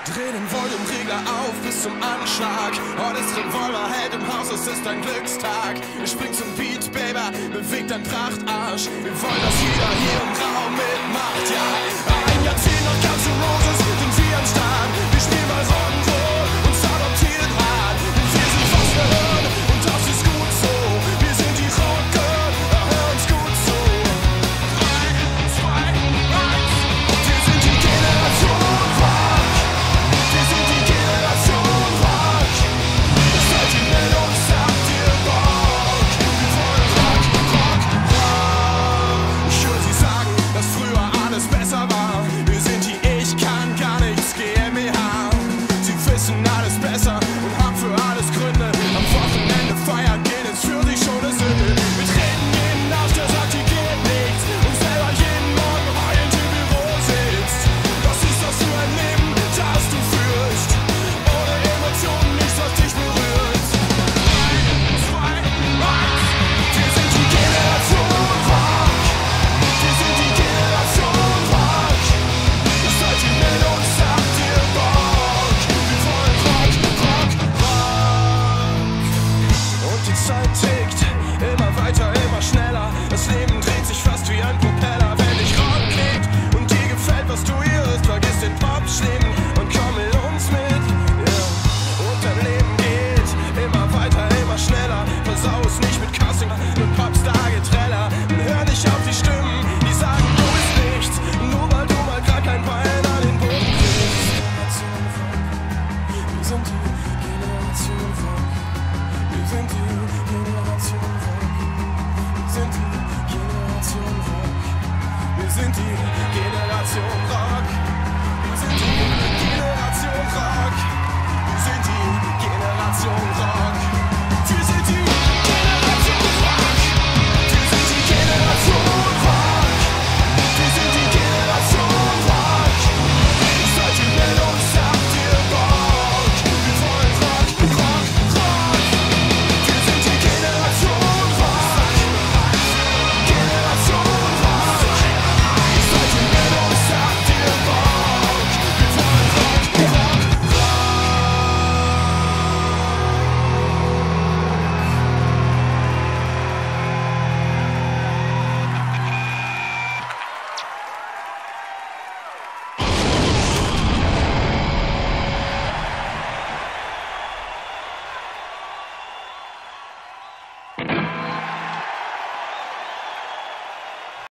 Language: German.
Dreh den Volumeregler auf bis zum Anschlag. Heute ist Revolverheld im Haus, es ist ein Glückstag. Ich spring zum Beat, Baby, bewegt dein Prachtarsch. Wir wollen, dass jeder hier im Raum mitmacht, ja. Ein Jahrzehnt nach Guns N' Roses sind wir am Start. Wir spielen mal Rock'n'Roll und adoptiert hart. Wir sind fast Behörde und das ist gut so. Wir sind die Rocker, hör uns gut zu. 3, 2, 1. Und wir sind die Generation Rock. Wir sind die Generation Rock. Seid ihr mit uns, habt ihr Bock? Wir wollen Rock, Rock, Rock. Ich höre sie sagen, dass früher alles besser war.